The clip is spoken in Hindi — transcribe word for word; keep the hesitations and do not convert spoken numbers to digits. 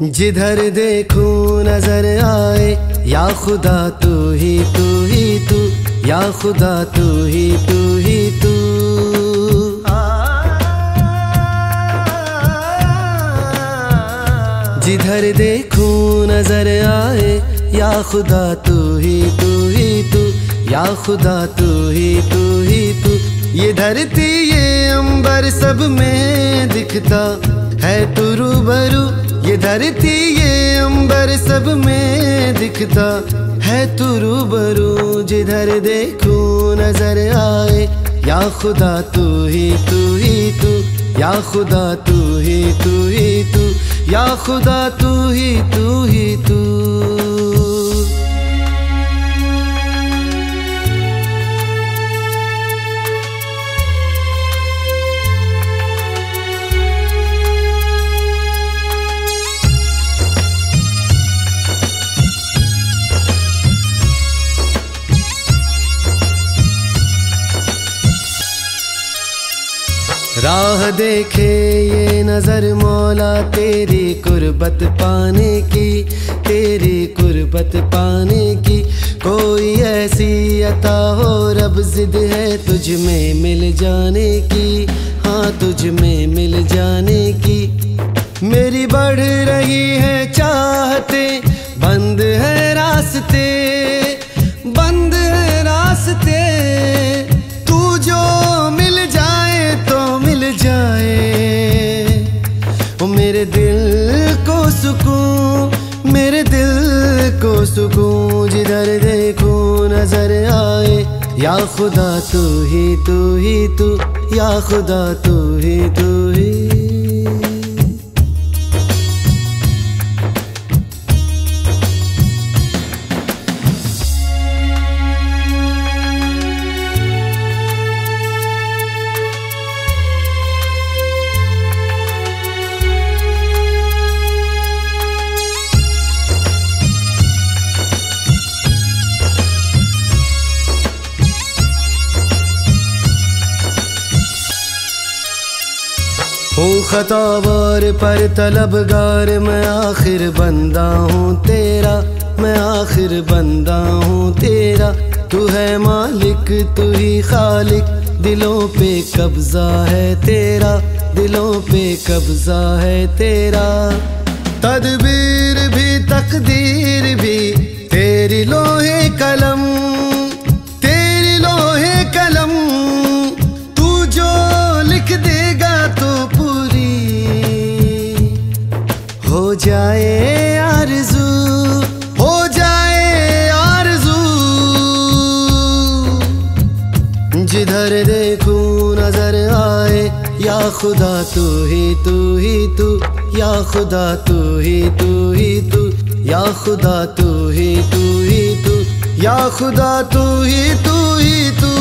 जिधर देखूं नजर आए या खुदा तू ही तू ही तू, या खुदा तू ही तू ही तू। जिधर देखूं नजर आए या खुदा तू ही तू ही तू, या खुदा तू ही तू ही तू। ये धरती ये अंबर सब में दिखता है तू रूबरू, ये धरती ये अंबर सब में दिखता है तू रूबरू। जिधर देखूं नजर आए या खुदा तू ही तू ही तू, या खुदा तू ही तू ही तू, या खुदा तू ही तू ही तू। राह देखे ये नजर मौला तेरी कुर्बत पाने की, तेरी कुर्बत पाने की। कोई ऐसी अता हो रब जिद है तुझ में मिल जाने की, हाँ तुझ में मिल जाने की। मेरी बढ़ रही है चाहते, बंद है रास्ते, बंद है रास्ते। तू जो मिल जाए तो मिल जाए, ओ मेरे दिल को सुकून, मेरे दिल को सुकून। जिधर देखूं नजर आए या खुदा तू ही तू ही तू, या खुदा तू ही तू ही। हूँ खतावार पर तलबगार, मैं आखिर बंदा हूँ तेरा, मैं आखिर बंदा हूँ तेरा। तू है मालिक तू ही खालिक, दिलों पे कब्जा है तेरा, दिलों पे कब्जा है तेरा। तदबीर भी तकदीर भी तेरी लोहे कलम, तेरी लोहे कलम। तू जो लिख देगा तो हो जाए आरज़ू, हो जाए आरज़ू। जिधर देखूं नजर आए या खुदा तू ही तू ही तू, या खुदा तू ही तू ही तू, या खुदा तू ही तू ही तू, या खुदा तू ही तू ही तू।